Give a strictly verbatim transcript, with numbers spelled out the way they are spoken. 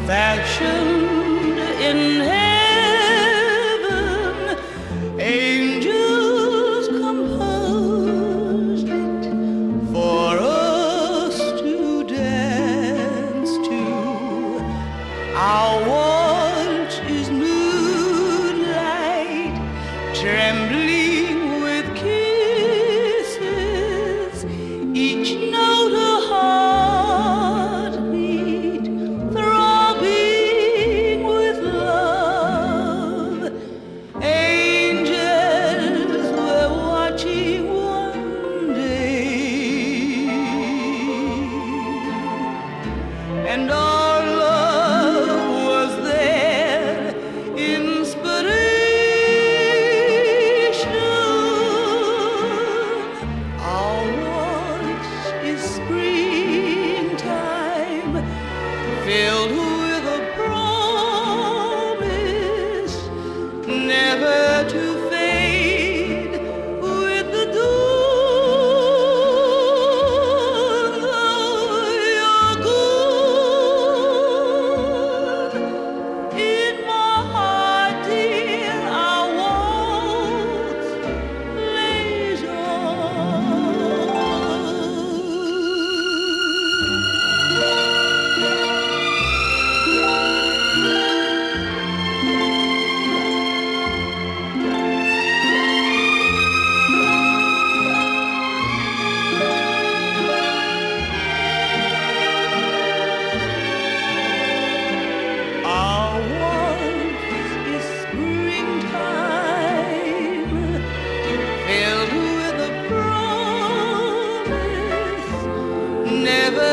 fashioned in heaven, angels composed it for us to dance to. Our waltz is moonlight, trembling with kisses, each note a heartbeat, throbbing with love. Angels were watching one day, and our love was their inspiration. Our waltz is springtime, filled with a promise never to fade with the dawn. Though you're good in my heart, dear, our waltz lays Our waltz is springtime, filled with a promise never